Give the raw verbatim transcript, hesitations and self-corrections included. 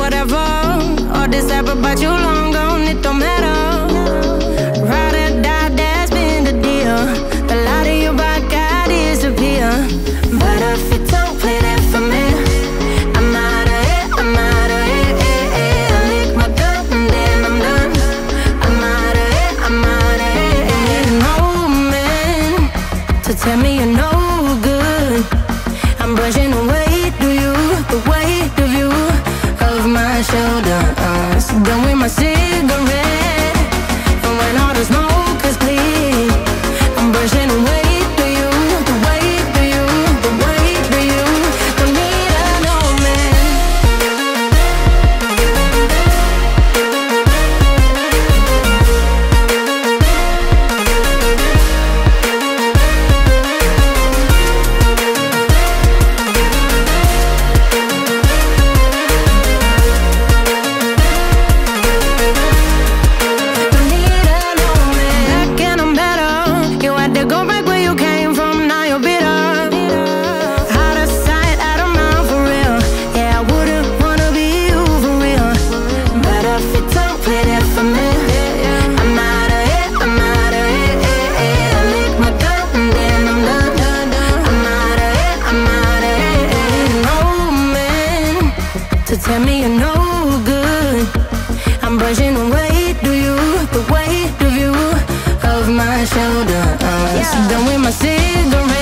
whatever. All this ever about you long gone, it don't matter. Ride or die, that's been the deal. The light of your back, I disappear. But if you don't play that for me, I'm out of it, I'm out of it, eh, eh. I lick my gun and then I'm done. I'm out of it, I'm out of it, eh. Need an old man to tell me you're no good. I'm brushing away, do you, the weight of you, of my shoulder. uh, So done with my cigarette, and when all the smoke is clear, I'm brushing away, do you, the weight of you, the weight of you. Don't need an old man. Tell me you're no good. I'm brushing away, do you, the weight of you, of my shoulder. uh, So done with my cigarette.